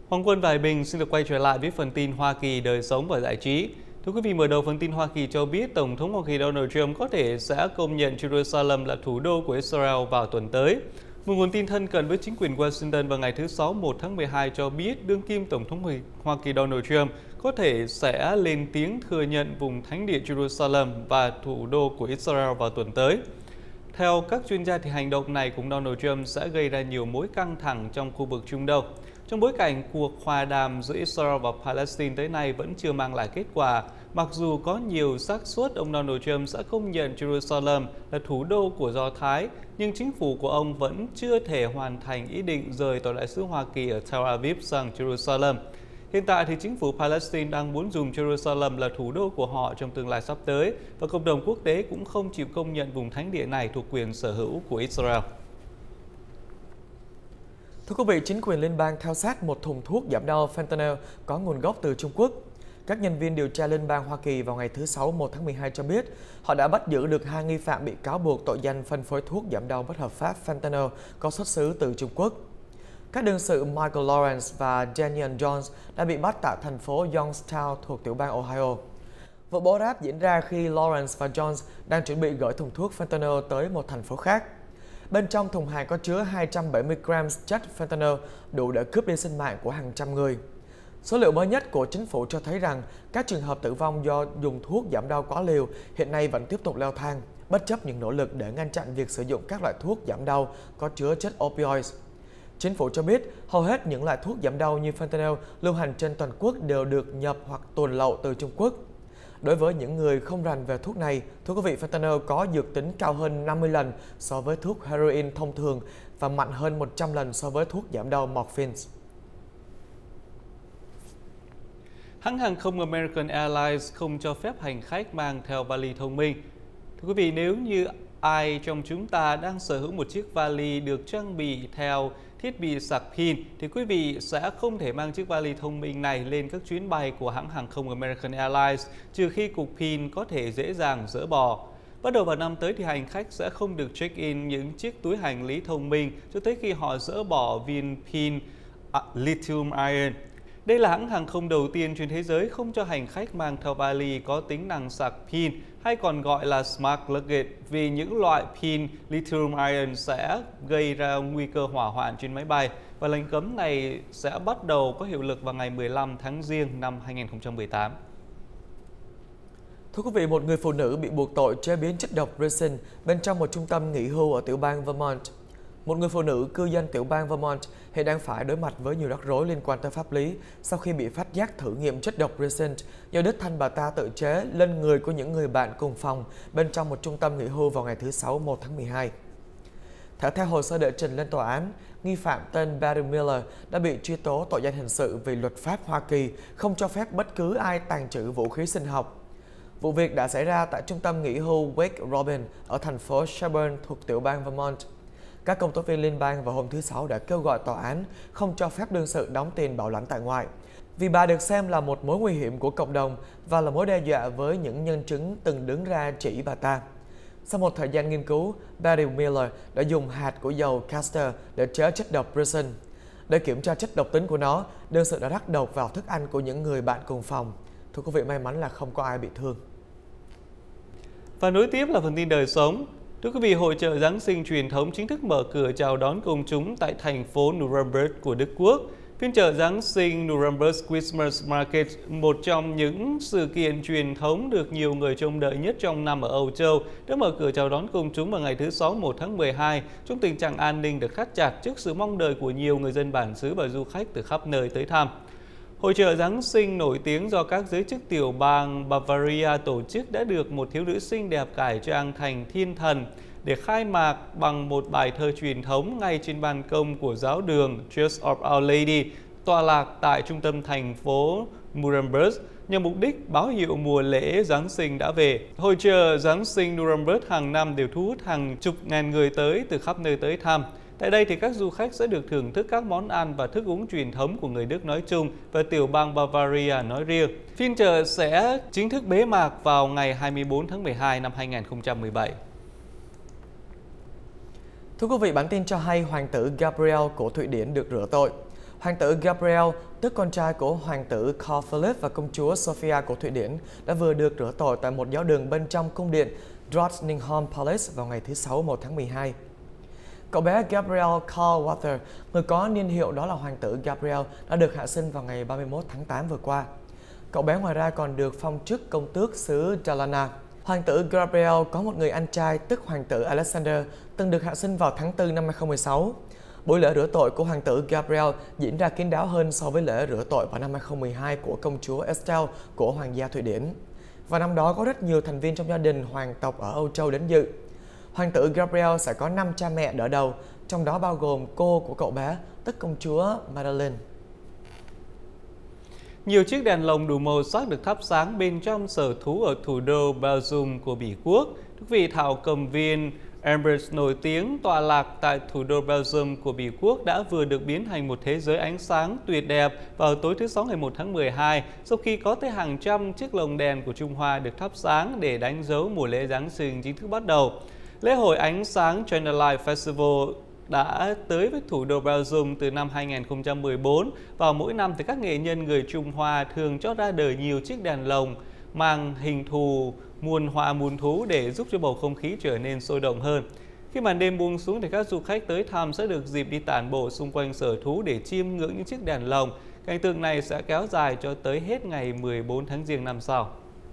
Hoàng Quân và Hải Bình xin được quay trở lại với phần tin Hoa Kỳ đời sống và giải trí. Thưa quý vị, mở đầu phần tin Hoa Kỳ cho biết Tổng thống Hoa Kỳ Donald Trump có thể sẽ công nhận Jerusalem là thủ đô của Israel vào tuần tới. Một nguồn tin thân cận với chính quyền Washington vào ngày thứ Sáu 1 tháng 12 cho biết đương kim Tổng thống Hoa Kỳ Donald Trump có thể sẽ lên tiếng thừa nhận vùng thánh địa Jerusalem và thủ đô của Israel vào tuần tới. Theo các chuyên gia, thì hành động này của Donald Trump sẽ gây ra nhiều mối căng thẳng trong khu vực Trung Đông. Trong bối cảnh cuộc hòa đàm giữa Israel và Palestine tới nay vẫn chưa mang lại kết quả, mặc dù có nhiều xác suất ông Donald Trump sẽ công nhận Jerusalem là thủ đô của Do Thái, nhưng chính phủ của ông vẫn chưa thể hoàn thành ý định rời Tòa đại sứ Hoa Kỳ ở Tel Aviv sang Jerusalem. Hiện tại thì chính phủ Palestine đang muốn dùng Jerusalem là thủ đô của họ trong tương lai sắp tới, và cộng đồng quốc tế cũng không chịu công nhận vùng thánh địa này thuộc quyền sở hữu của Israel. Thưa quý vị, chính quyền liên bang theo sát một thùng thuốc giảm đau fentanyl có nguồn gốc từ Trung Quốc. Các nhân viên điều tra liên bang Hoa Kỳ vào ngày thứ Sáu 1 tháng 12 cho biết họ đã bắt giữ được 2 nghi phạm bị cáo buộc tội danh phân phối thuốc giảm đau bất hợp pháp fentanyl có xuất xứ từ Trung Quốc. Các đương sự Michael Lawrence và Daniel Jones đã bị bắt tại thành phố Youngstown thuộc tiểu bang Ohio. Vụ bố ráp diễn ra khi Lawrence và Jones đang chuẩn bị gửi thùng thuốc fentanyl tới một thành phố khác. Bên trong thùng hàng có chứa 270 gram chất fentanyl đủ để cướp đi sinh mạng của hàng trăm người. Số liệu mới nhất của chính phủ cho thấy rằng các trường hợp tử vong do dùng thuốc giảm đau quá liều hiện nay vẫn tiếp tục leo thang, bất chấp những nỗ lực để ngăn chặn việc sử dụng các loại thuốc giảm đau có chứa chất opioids. Chính phủ cho biết hầu hết những loại thuốc giảm đau như fentanyl lưu hành trên toàn quốc đều được nhập hoặc tuồn lậu từ Trung Quốc. Đối với những người không rành về thuốc này, thưa quý vị, fentanyl có dược tính cao hơn 50 lần so với thuốc heroin thông thường và mạnh hơn 100 lần so với thuốc giảm đau morphine. Hãng hàng không American Airlines không cho phép hành khách mang theo vali thông minh. Thưa quý vị, nếu như ai trong chúng ta đang sở hữu một chiếc vali được trang bị theo thiết bị sạc pin, thì quý vị sẽ không thể mang chiếc vali thông minh này lên các chuyến bay của hãng hàng không American Airlines, trừ khi cục pin có thể dễ dàng dỡ bỏ. Bắt đầu vào năm tới thì hành khách sẽ không được check-in những chiếc túi hành lý thông minh cho tới khi họ dỡ bỏ viên pin lithium ion. Đây là hãng hàng không đầu tiên trên thế giới không cho hành khách mang theo vali có tính năng sạc pin, hay còn gọi là Smart Luggage, vì những loại pin lithium ion sẽ gây ra nguy cơ hỏa hoạn trên máy bay, và lệnh cấm này sẽ bắt đầu có hiệu lực vào ngày 15 tháng Giêng năm 2018. Thưa quý vị, một người phụ nữ bị buộc tội chế biến chất độc resin bên trong một trung tâm nghỉ hưu ở tiểu bang Vermont. Một người phụ nữ cư dân tiểu bang Vermont hiện đang phải đối mặt với nhiều rắc rối liên quan tới pháp lý sau khi bị phát giác thử nghiệm chất độc resin do đích thân bà ta tự chế lên người của những người bạn cùng phòng bên trong một trung tâm nghỉ hưu vào ngày thứ Sáu 1 tháng 12. Theo hồ sơ đệ trình lên tòa án, nghi phạm tên Barry Miller đã bị truy tố tội danh hình sự vì luật pháp Hoa Kỳ không cho phép bất cứ ai tàng trữ vũ khí sinh học. Vụ việc đã xảy ra tại trung tâm nghỉ hưu Wake Robin ở thành phố Shelburne thuộc tiểu bang Vermont. Các công tố viên liên bang vào hôm thứ Sáu đã kêu gọi tòa án không cho phép đương sự đóng tiền bảo lãnh tại ngoại, vì bà được xem là một mối nguy hiểm của cộng đồng và là mối đe dọa với những nhân chứng từng đứng ra chỉ bà ta. Sau một thời gian nghiên cứu, Barry Miller đã dùng hạt của dầu castor để chế chất độc resin. Để kiểm tra chất độc tính của nó, đương sự đã rắc độc vào thức ăn của những người bạn cùng phòng. Thưa quý vị, may mắn là không có ai bị thương. Và nối tiếp là phần tin đời sống. Thưa quý vị, hội chợ Giáng sinh truyền thống chính thức mở cửa chào đón công chúng tại thành phố Nuremberg của Đức Quốc. Phiên chợ Giáng sinh Nuremberg Christmas Market, một trong những sự kiện truyền thống được nhiều người trông đợi nhất trong năm ở Âu Châu, đã mở cửa chào đón công chúng vào ngày thứ Sáu 1 tháng 12 trong tình trạng an ninh được thắt chặt trước sự mong đợi của nhiều người dân bản xứ và du khách từ khắp nơi tới thăm. Hội chợ Giáng sinh nổi tiếng do các giới chức tiểu bang Bavaria tổ chức đã được một thiếu nữ xinh đẹp cải trang thành thiên thần để khai mạc bằng một bài thơ truyền thống ngay trên ban công của giáo đường Church of Our Lady, tọa lạc tại trung tâm thành phố Nuremberg, nhằm mục đích báo hiệu mùa lễ Giáng sinh đã về. Hội chợ Giáng sinh Nuremberg hàng năm đều thu hút hàng chục ngàn người tới từ khắp nơi tới thăm. Tại đây thì các du khách sẽ được thưởng thức các món ăn và thức uống truyền thống của người Đức nói chung và tiểu bang Bavaria nói riêng. Phiên chợ sẽ chính thức bế mạc vào ngày 24 tháng 12 năm 2017. Thưa quý vị, bản tin cho hay hoàng tử Gabriel của Thụy Điển được rửa tội. Hoàng tử Gabriel tức con trai của hoàng tử Carl Philip và công chúa Sophia của Thụy Điển, đã vừa được rửa tội tại một giáo đường bên trong cung điện Drottningholm Palace vào ngày thứ Sáu 1 tháng 12. Cậu bé Gabriel Carl Walter, người có niên hiệu đó là hoàng tử Gabriel, đã được hạ sinh vào ngày 31 tháng 8 vừa qua. Cậu bé ngoài ra còn được phong chức công tước xứ Dalarna. Hoàng tử Gabriel có một người anh trai tức hoàng tử Alexander, từng được hạ sinh vào tháng 4 năm 2016. Buổi lễ rửa tội của hoàng tử Gabriel diễn ra kín đáo hơn so với lễ rửa tội vào năm 2012 của công chúa Estelle của Hoàng gia Thụy Điển. Và năm đó có rất nhiều thành viên trong gia đình hoàng tộc ở Âu Châu đến dự. Hoàng tử Gabriel sẽ có 5 cha mẹ đỡ đầu, trong đó bao gồm cô của cậu bé, tức công chúa Madeleine. Nhiều chiếc đèn lồng đủ màu sắc được thắp sáng bên trong sở thú ở thủ đô Belgium của Bỉ Quốc. Thưa quý vị, thảo cầm viên Ambers nổi tiếng tọa lạc tại thủ đô Belgium của Bỉ Quốc đã vừa được biến thành một thế giới ánh sáng tuyệt đẹp vào tối thứ Sáu ngày 1 tháng 12, sau khi có tới hàng trăm chiếc lồng đèn của Trung Hoa được thắp sáng để đánh dấu mùa lễ Giáng sinh chính thức bắt đầu. Lễ hội ánh sáng Candlelight Festival đã tới với thủ đô Belgium từ năm 2014. Vào mỗi năm thì các nghệ nhân người Trung Hoa thường cho ra đời nhiều chiếc đèn lồng mang hình thù muôn hoa muôn thú để giúp cho bầu không khí trở nên sôi động hơn. Khi màn đêm buông xuống thì các du khách tới thăm sẽ được dịp đi tản bộ xung quanh sở thú để chiêm ngưỡng những chiếc đèn lồng. Cảnh tượng này sẽ kéo dài cho tới hết ngày 14 tháng Giêng năm sau.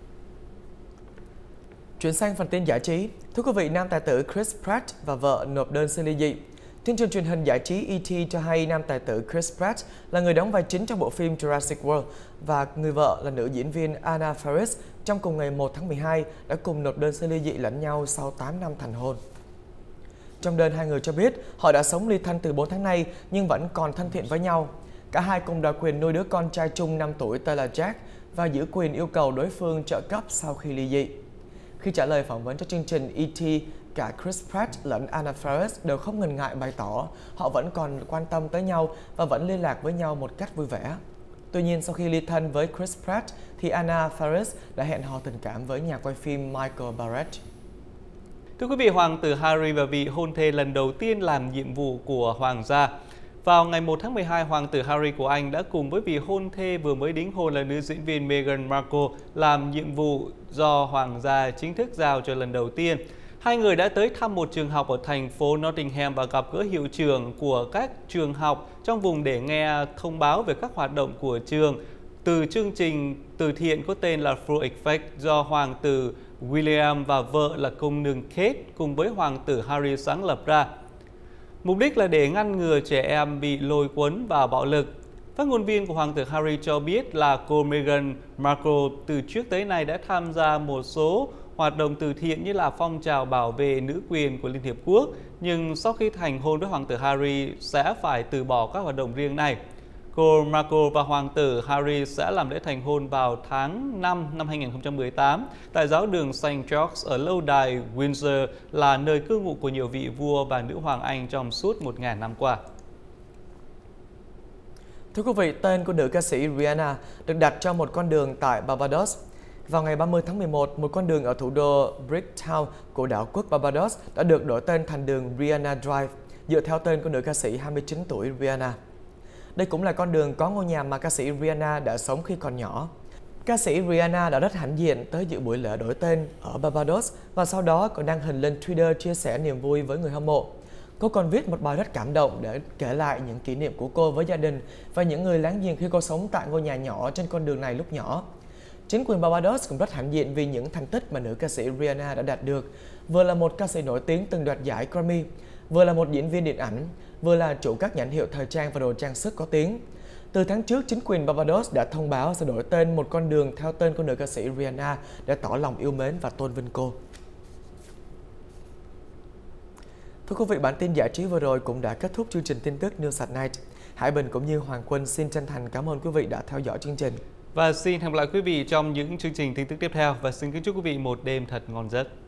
Chuyển sang phần tin giải trí. Thưa quý vị, nam tài tử Chris Pratt và vợ nộp đơn xin ly dị. Chương trình truyền hình giải trí E.T. cho hay nam tài tử Chris Pratt là người đóng vai chính trong bộ phim Jurassic World và người vợ là nữ diễn viên Anna Faris trong cùng ngày 1 tháng 12 đã cùng nộp đơn xin ly dị lẫn nhau sau 8 năm thành hôn. Trong đơn, hai người cho biết họ đã sống ly thân từ 4 tháng nay nhưng vẫn còn thân thiện với nhau. Cả hai cùng đòi quyền nuôi đứa con trai chung 5 tuổi tên là Jack và giữ quyền yêu cầu đối phương trợ cấp sau khi ly dị. Khi trả lời phỏng vấn cho chương trình E.T., cả Chris Pratt lẫn Anna Faris đều không ngần ngại bày tỏ họ vẫn còn quan tâm tới nhau và vẫn liên lạc với nhau một cách vui vẻ. Tuy nhiên, sau khi ly thân với Chris Pratt, thì Anna Faris đã hẹn hò tình cảm với nhà quay phim Michael Barrett. Thưa quý vị, hoàng tử Harry và vị hôn thê lần đầu tiên làm nhiệm vụ của hoàng gia. Vào ngày 1 tháng 12, hoàng tử Harry của Anh đã cùng với vị hôn thê vừa mới đính hôn là nữ diễn viên Meghan Markle làm nhiệm vụ do hoàng gia chính thức giao cho lần đầu tiên. Hai người đã tới thăm một trường học ở thành phố Nottingham và gặp gỡ hiệu trưởng của các trường học trong vùng để nghe thông báo về các hoạt động của trường từ chương trình từ thiện có tên là Full Effect do hoàng tử William và vợ là công nương Kate cùng với hoàng tử Harry sáng lập ra. Mục đích là để ngăn ngừa trẻ em bị lôi cuốn vào bạo lực. Phát ngôn viên của hoàng tử Harry cho biết là cô Meghan Markle từ trước tới nay đã tham gia một số hoạt động từ thiện như là phong trào bảo vệ nữ quyền của Liên Hiệp Quốc, nhưng sau khi thành hôn với hoàng tử Harry sẽ phải từ bỏ các hoạt động riêng này. Cô Markle và hoàng tử Harry sẽ làm lễ thành hôn vào tháng 5 năm 2018 tại giáo đường St. George ở lâu đài Windsor, là nơi cư ngụ của nhiều vị vua và nữ hoàng Anh trong suốt 1.000 năm qua. Thưa quý vị, tên của nữ ca sĩ Rihanna được đặt cho một con đường tại Barbados. Vào ngày 30 tháng 11, một con đường ở thủ đô Bridgetown của đảo quốc Barbados đã được đổi tên thành đường Rihanna Drive, dựa theo tên của nữ ca sĩ 29 tuổi Rihanna. Đây cũng là con đường có ngôi nhà mà ca sĩ Rihanna đã sống khi còn nhỏ. Ca sĩ Rihanna đã rất hãnh diện tới dự buổi lễ đổi tên ở Barbados và sau đó còn đăng hình lên Twitter chia sẻ niềm vui với người hâm mộ. Cô còn viết một bài rất cảm động để kể lại những kỷ niệm của cô với gia đình và những người láng giềng khi cô sống tại ngôi nhà nhỏ trên con đường này lúc nhỏ. Chính quyền Barbados cũng rất hãnh diện vì những thành tích mà nữ ca sĩ Rihanna đã đạt được, vừa là một ca sĩ nổi tiếng từng đoạt giải Grammy, vừa là một diễn viên điện ảnh, vừa là chủ các nhãn hiệu thời trang và đồ trang sức có tiếng. Từ tháng trước, chính quyền Barbados đã thông báo sẽ đổi tên một con đường theo tên của nữ ca sĩ Rihanna để tỏ lòng yêu mến và tôn vinh cô. Thưa quý vị, bản tin giải trí vừa rồi cũng đã kết thúc chương trình tin tức News at Night. Hải Bình cũng như Hoàng Quân xin chân thành cảm ơn quý vị đã theo dõi chương trình. Và xin hẹn gặp lại quý vị trong những chương trình tin tức tiếp theo và xin kính chúc quý vị một đêm thật ngon giấc.